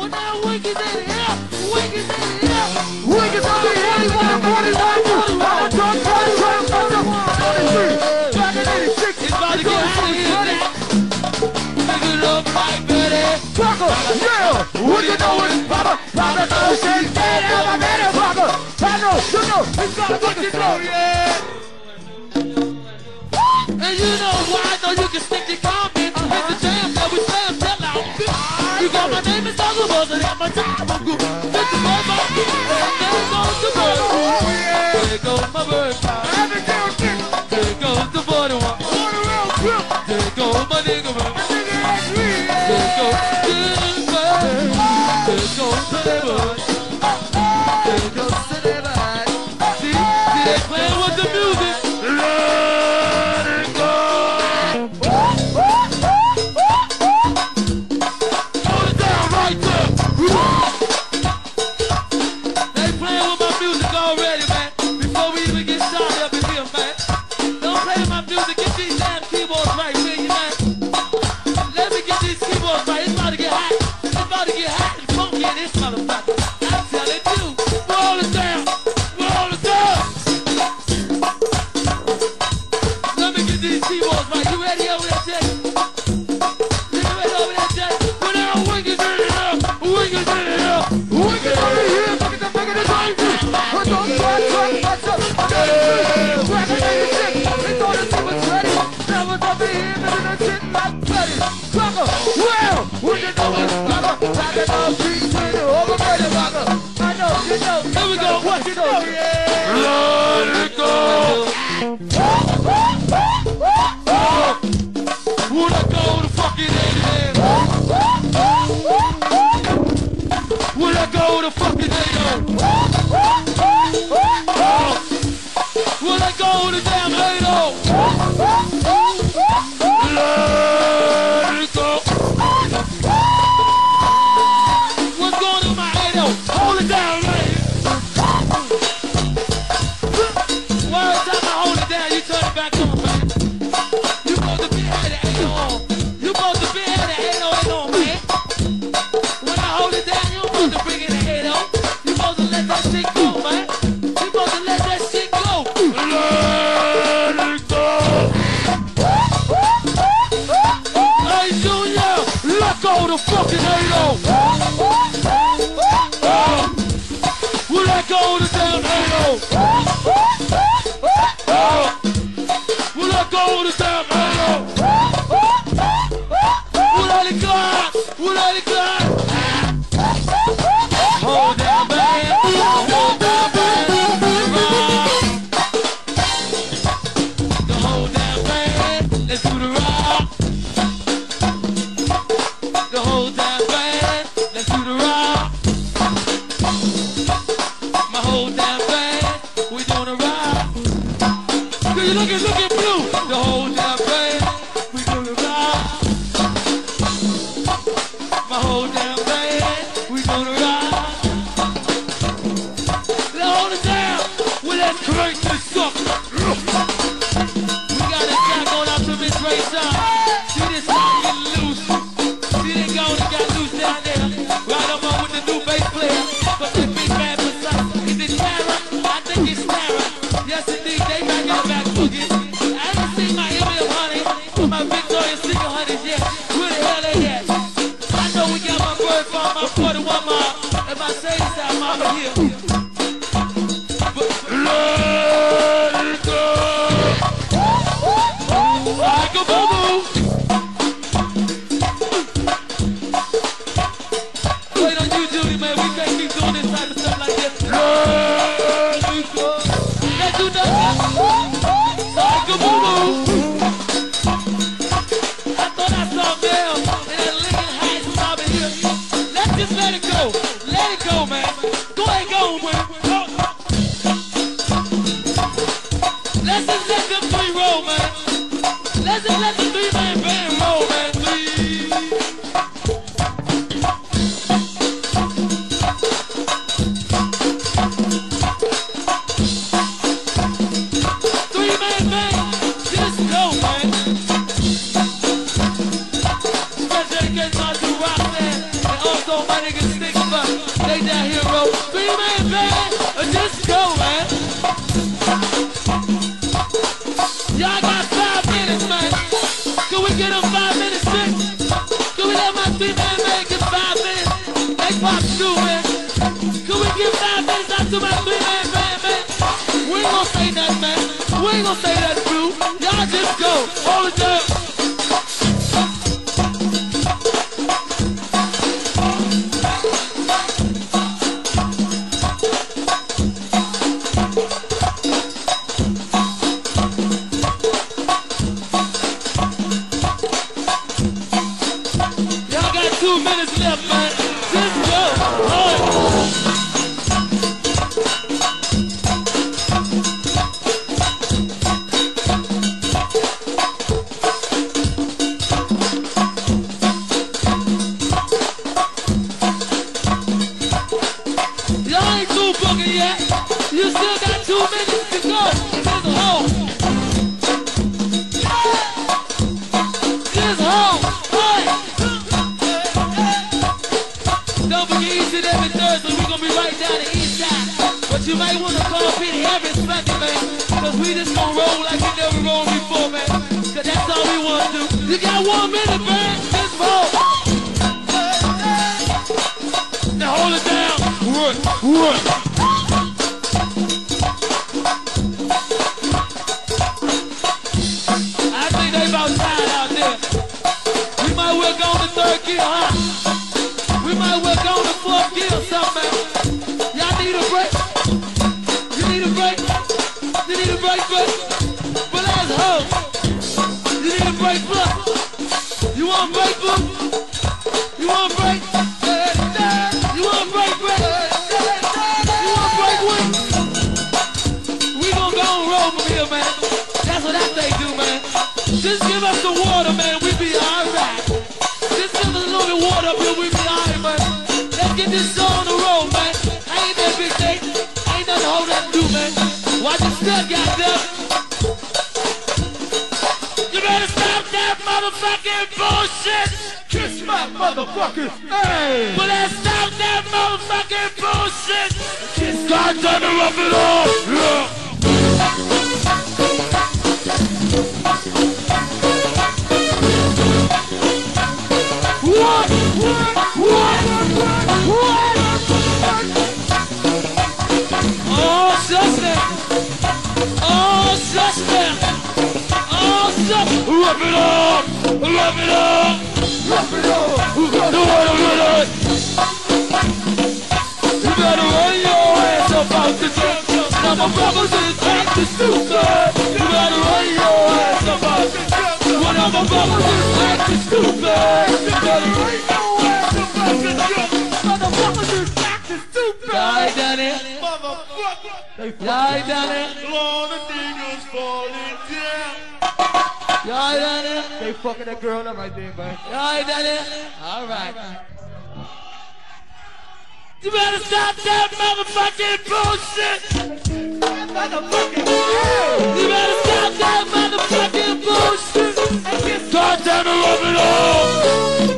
Well, now Winky's in here. Winky's in here. Winky's on the here. He's on the 41. I'm a drunk party trying to fuck up. 43. Back in 86. He's about to get out of here. Make it look like Betty. Fucker, yeah. What you know is Papa. Papa knows she's dead. I'm a man of Papa. I know, you know. He's got to fuck it slow, yeah. And you know why? I know you can stick your comment. It's the jam that we slam, tell out. You got my name is Dogger Buzz, and got my time. I'm good. It's the bird box. There goes the bird. There goes my bird box. There goes the 41. There goes my nigga bird. There goes the bird. There goes the bird. There goes the bird. See, they playing with the music. Here we go, what you know? Let it go. Would I go to fucking 80? Would I go to fucking 80? Would I go to damn 80? Let it go. What's going on my 80? Hold it down, lady. Every time I hold it down, you turn it back on, man. You supposed to be had the 80 on. You supposed to be had the 808 on, man. When I hold it down, you supposed to bring in the 80. You supposed to let that shit go, man. You supposed to let that shit go. Let it go. Hey, Junior, let go the fucking 80. Will I go to damn 80? Will I go to damn 80? Will I let go? Will I let go? Hold down, baby. Hold down, baby. The hold down, baby. Let's do the rock. The hold down, baby. Let's do the rock. My hold down, baby. We doing the rock. Look at blue. The whole damn band, we gonna rock. My whole damn band, we gonna rock. Let's hold it down. Well, let's crank this up. We got a guy going out to Miss Ray Shaw. See this guy getting loose. See that guy that got loose down there. Right on with the new bass player. But that big man beside. Is it Tara? I think it's Tara. Yes, indeed. They back in the back boogie. I ain't seen my Eminem honey or my Victoria's Secret honeys yet. Where the hell they at? I know we got my bird farm, my 41 mile, and my Sadie side mama here. But let it go. Like a boo-boo. Wait on you, Judy, man. We can't keep doing this type of stuff like this. Let it go. Let's do nothing. Like a boo-boo. I thought I saw Mel in that Lincoln Heights mob in here. Let's just let it go. Let it go, man. Go ahead, go, all my niggas think about. They that hero. 3-man band, just go, man. Y'all got 5 minutes, man. Can we get them 5 minutes, man? Can we let my 3-man band get 5 minutes? They pop through, man. Can we give 5 minutes out to my 3-man band, man? We ain't gonna say nothing, man. We ain't gonna say nothing, bro. Y'all just go. Hold it down. Y'all got 2 minutes left, man. Just go. Hold it. Y'all ain't too boogie yet. You still got 2 minutes to go. Just hold. Just hold. Hey. Don't forget each and every Thursday we gonna be right down the east side. But you might wanna call Petey every Sunday, man. Cause we just gonna roll like we never rolled before, man. Cause that's all we wanna do. You got 1 minute, man. Just roll. Now hold it down. Run. I think they about tired out there. We might well go on the 3rd gear, huh? We might well go on the 4th gear or something, man. Y'all need a break? You need a break? You need a break, but let's hope. You need a break, bro? You want a break, bro? You want a break? You want a break, bro? You want a break with? We gonna go and roll from here, man. That's what I say do, man. Just give us the water, man. We be alright. Just give us a little bit of water up here. We be alright, man. Let's get this show on the road, man. I ain't that big thing. Ain't nothing to hold that to do, man. Watch your step, goddamn. You better stop that motherfucking bullshit. Kiss my motherfucking hey. But let's stop that motherfucking bullshit. Kiss God, turn to rough it off. Yeah. What? Oh, sister. Oh, sister. Oh, sister. Rough it up. Rough it up. Rough it up. You better run your ass up out the truck. Now my brothers is back to stupid. You better run your ass up out the truck. One of my brothers is back to stupid. You better run your ass up out the truck. Motherfuckers is back to stupid. Y'all ain't done it. Motherfucker. Y'all ain't done it. All the niggas falling down. Y'all ain't done it. They fucking that girl up right there, man. Y'all ain't done it. All right. You better stop that motherfucking bullshit. Motherfucking you better stop that motherfucking bullshit. Start down to rub it off.